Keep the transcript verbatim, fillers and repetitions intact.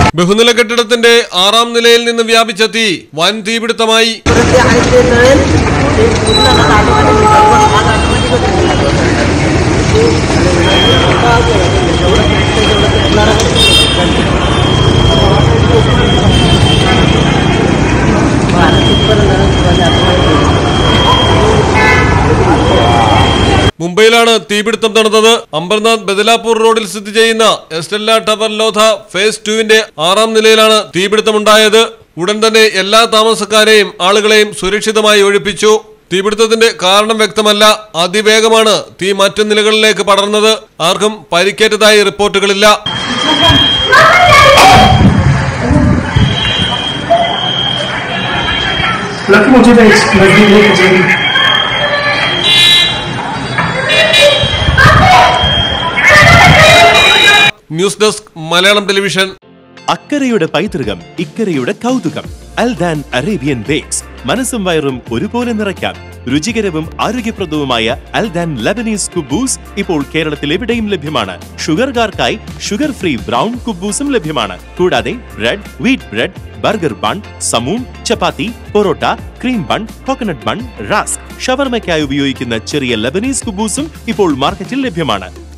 ബഹുനില കെട്ടിടത്തിന്റെ ആറാം നിലയിൽ നിന്ന് വ്യാപിച്ച തീ വൻ തീപിടുത്തമായി. മുംബൈയിലാണ് തീപിടുത്തം നടന്നത്. അംബർനാഥ് ബദലാപൂർ റോഡിൽ സ്ഥിതി ചെയ്യുന്ന എസ്റ്റെല്ല ടവർ ലോധ ഫേസ് ടുവിന്റെ ആറാം നിലയിലാണ് തീപിടുത്തമുണ്ടായത്. ഉടൻ തന്നെ എല്ലാ താമസക്കാരെയും ആളുകളെയും സുരക്ഷിതമായി ഒഴിപ്പിച്ചു. തീപിടുത്തത്തിന്റെ കാരണം വ്യക്തമല്ല. അതിവേഗമാണ് തീ മറ്റു നിലകളിലേക്ക് പടർന്നത്. ആർക്കും പരിക്കേറ്റതായി റിപ്പോർട്ടുകളില്ല. News desk Malayalam television. അക്കരയുടെ പൈതൃകം, ഇക്കരയുടെ കൗതുകം. അൽദാൻ അറേബ്യൻ ബേക്സ്. മനസ്സും വയറും ഒരുപോലെ നിറയ്ക്കാം. രുചികരവും ആരോഗ്യപ്രദവുമായ അൽദാൻ ലബനീസ് കുബൂസ് ഇപ്പോൾ കേരളത്തിൽ എവിടെയും ലഭ്യമാണ്. ഷുഗർകാർക്കായി ഷുഗർ ഫ്രീ ബ്രൗൺ കുബൂസും ലഭ്യമാണ്. കൂടാതെ bread, wheat bread, burger bun, സമൂൺ, chapati, parotta, cream bun, coconut bun, rusk, ഷവർമയ്ക്കായി ഉപയോഗിക്കുന്ന ചെറിയ ലബനീസ് കുബൂസും ഇപ്പോൾ മാർക്കറ്റിൽ ലഭ്യമാണ്.